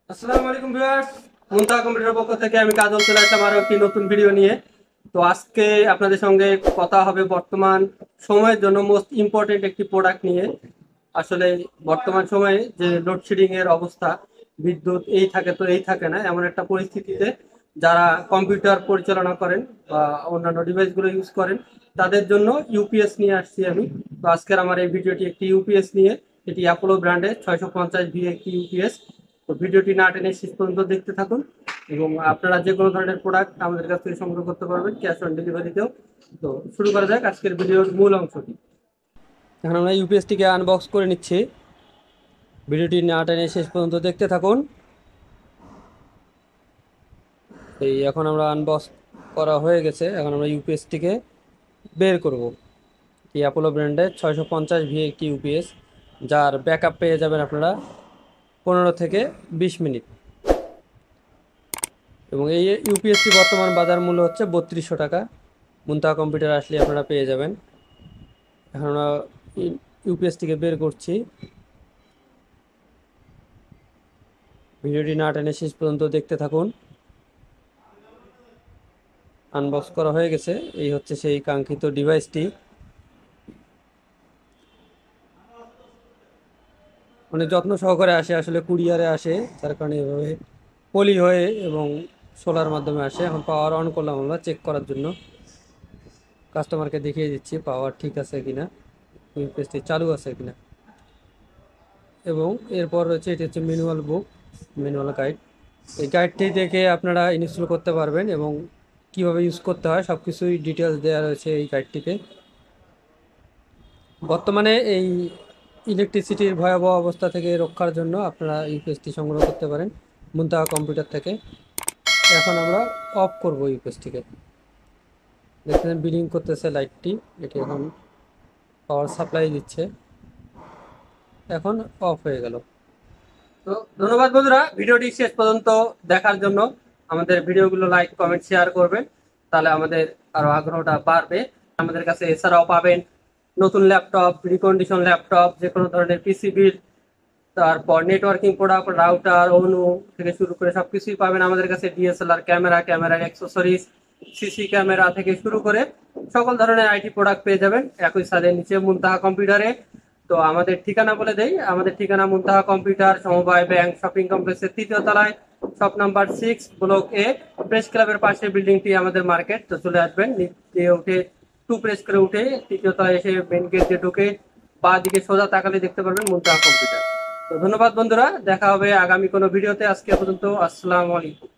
আসসালামু আলাইকুম ভিউয়ার্স, মুনতাহা কম্পিউটারের পক্ষ থেকে আমি কাজল চলে আসলাম আরো একটি নতুন ভিডিও নিয়ে। তো আজকে আপনাদের সঙ্গে কথা হবে বর্তমান সময়ের জন্য মোস্ট ইম্পর্টেন্ট একটি প্রোডাক্ট নিয়ে। আসলে বর্তমান সময়ে যে লোডশেডিং এর অবস্থা, বিদ্যুৎ এই থাকে তো এই থাকে না, এমন একটা পরিস্থিতিতে যারা কম্পিউটার পরিচালনা করেন বা অন্যান্য ডিভাইসগুলো ইউজ করেন তাদের জন্য ইউপিএস নিয়ে আসছি আমি। তো আজকের আমার এই ভিডিওটি একটি ইউপিএস নিয়ে, এটি অ্যাপোলো ব্র্যান্ডের 650 ভি একটি ইউপিএস। তো ভিডিওটি না টেনে শেষ পর্যন্ত দেখতে থাকুন এবং আপনারা যে কোনো ধরনের প্রোডাক্ট আমাদের কাছ থেকে সংগ্রহ করতে পারবেন ক্যাশ অন ডেলিভারিতেও। তো শুরু করা যাক আজকের ভিডিওর মূল অংশটি। এখন আমরা ইউপিএসটিকে আনবক্স করে নিচ্ছি, ভিডিওটি না টেনে শেষ পর্যন্ত দেখতে থাকুন। এই এখন আমরা আনবক্স করা হয়ে গেছে, এখন আমরা ইউপিএসটিকে বের করব। এই অ্যাপোলো ব্র্যান্ডের 650 ভি একটি ইউপিএস, যার ব্যাকআপ পেয়ে যাবেন আপনারা 15 থেকে 20 মিনিট। এবং এই ইউপিএসটি বর্তমান বাজার মূল্য হচ্ছে 3200 টাকা। মুনতাহা কম্পিউটার আসলে আপনারা পেয়ে যাবেন। এখন আমরা ইউপিএসটিকে বের করছি, ভিডিওটি না টেনে শেষ পর্যন্ত দেখতে থাকুন। আনবক্স করা হয়ে গেছে, এই হচ্ছে সেই কাঙ্ক্ষিত ডিভাইসটি। অনেক যত্ন সহকারে আসে, আসলে কুরিয়ারে আসে, যার কারণে এভাবে পলি হয়ে এবং সোলার মাধ্যমে আসে। এখন পাওয়ার অন করলাম আমরা চেক করার জন্য, কাস্টমারকে দেখিয়ে দিচ্ছি পাওয়ার ঠিক আছে কিনা, ইউপিএসটি চালু আছে কিনা। এবং এরপর রয়েছে এটি হচ্ছে ম্যানুয়াল বুক, ম্যানুয়াল গাইড। এই গাইডটি দেখে আপনারা ইনস্টল করতে পারবেন এবং কিভাবে ইউজ করতে হয় সব কিছুই ডিটেলস দেওয়া রয়েছে এই গাইডটিতে। বর্তমানে এই ইলেকট্রিসিটির ভয়াবহ অবস্থা থেকে রক্ষার জন্য আপনারা ইউপিএসটি সংগ্রহ করতে পারেন মুনতাহা কম্পিউটার থেকে। এখন আমরা অফ করব ইউপিএসটিকে। দেখছেন বিলিং করতেছে লাইটটি, এটি এখন পাওয়ার সাপ্লাই দিচ্ছে, এখন অফ হয়ে গেল। তো ধন্যবাদ বন্ধুরা, ভিডিওটি শেষ পর্যন্ত দেখার জন্য। আমাদের ভিডিওগুলো লাইক কমেন্ট শেয়ার করবেন, তাহলে আমাদের আরো আগ্রহটা বাড়বে। আমাদের কাছে এছাড়াও পাবেন নতুন ল্যাপটপ, রিকন্ডিশন ল্যাপটপ, যে কোনো ধরনের পিসিবির, তারপর নেটওয়ার্কিং প্রোডাক্ট, রাউটার, অনু থেকে শুরু করে সবকিছুই পাবেন আমাদের কাছে। ডিএসএলআর ক্যামেরা, ক্যামেরার অ্যাক্সেসরিজ, সিসি ক্যামেরা থেকে শুরু করে সকল ধরনের আইটি প্রোডাক্ট পেয়ে যাবেন একই ছাদের নিচে মুনতাহা কম্পিউটারে। তো আমাদের ঠিকানা বলে দেই, আমাদের ঠিকানা মুনতাহা কম্পিউটার, সমবায় ব্যাংক শপিং কমপ্লেক্সের 3য় তলায়, shop number 6, block A, press ক্লাবের পাশে বিল্ডিংটি আমাদের মার্কেট। তো চলে আসবেন, নিচে উঠে 2 প্রেস করে উঠে 3য় তলায় এসে মেন গেট দিয়ে ঢুকে বাঁ দিকে সোজা তাকালে দেখতে পারবেন মুনতাহা কম্পিউটার। তো ধন্যবাদ বন্ধুরা, দেখা হবে আগামী কোনো ভিডিওতে। আজকে পর্যন্ত আসসালামু আলাইকুম।